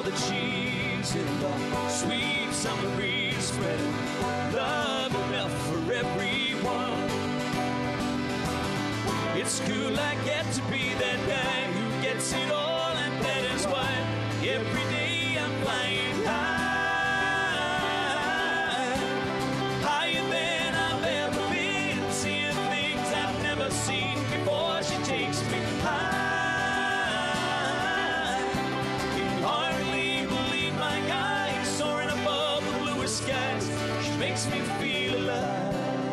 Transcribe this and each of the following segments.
the cheese and the sweet summer breeze spreading love enough for everyone. It's cool I get to be that guy who gets it all, and that is why every day I'm flying high, higher than I've ever been, seeing things I've never seen before. She takes me high. Can hardly believe my eyes soaring above the bluest skies. She makes me feel alive.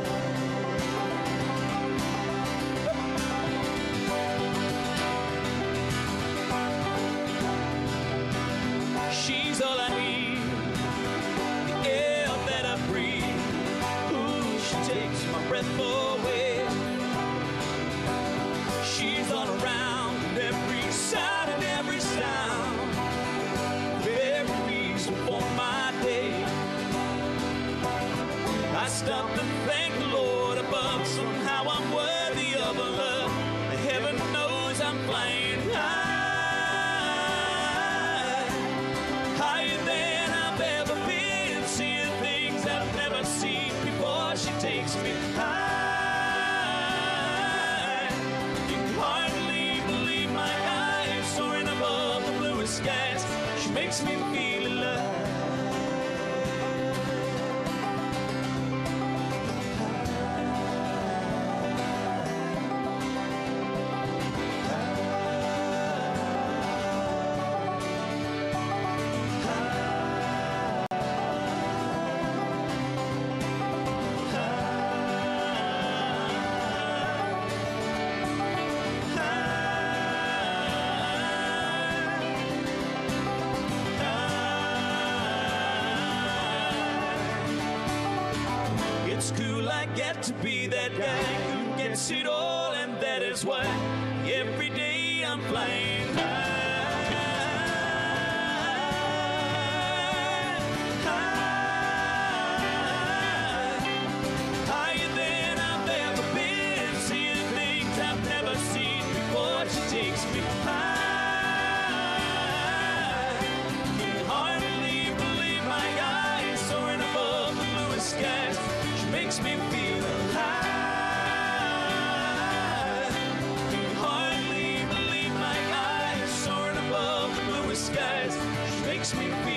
She's all I need, the air that I breathe. Ooh, she takes my breath away. She's all around, every side and every sound, every reason for my day. I stop and thank the Lord above. Somehow I'm worthy of a love. Heaven knows I'm flying high, higher than I've ever been, seeing things I've never seen before. She takes me high. You can hardly believe my eyes soaring above the bluest skies. She makes me feel alive. It's cool I get to be that guy who gets it all, and that is why every day I'm flying high, high, higher than I've ever been, seeing things I've never seen before. She takes me high. Can hardly believe my eyes soaring above the bluest skies. Makes me feel alive. Can hardly believe my eyes soaring above the bluest skies. She makes me feel